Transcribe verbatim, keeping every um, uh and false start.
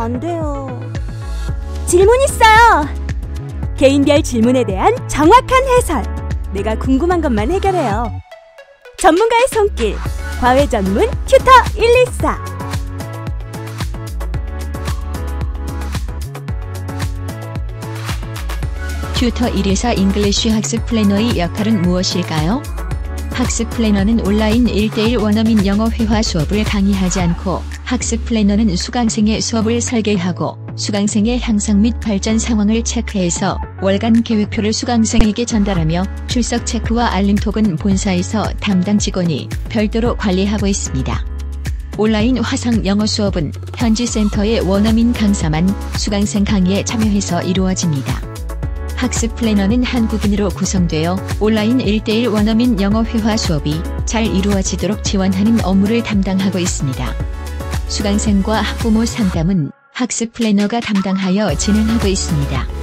안 돼요. 질문 있어요. 개인별 질문에 대한 정확한 해설. 내가 궁금한 것만 해결해요. 전문가의 손길. 과외 전문 튜터 일이사. 튜터 일이사 잉글리쉬 학습 플래너의 역할은 무엇일까요? 학습 플래너는 온라인 일 대일 원어민 영어 회화 수업을 강의하지 않고, 학습 플래너는 수강생의 수업을 설계하고 수강생의 향상 및 발전 상황을 체크해서 월간 계획표를 수강생에게 전달하며 출석 체크와 알림톡은 본사에서 담당 직원이 별도로 관리하고 있습니다. 온라인 화상 영어 수업은 현지 센터의 원어민 강사만 수강생 강의에 참여해서 이루어집니다. 학습 플래너는 한국인으로 구성되어 온라인 일 대일 원어민 영어 회화 수업이 잘 이루어지도록 지원하는 업무를 담당하고 있습니다. 수강생과 학부모 상담은 학습 플래너가 담당하여 진행하고 있습니다.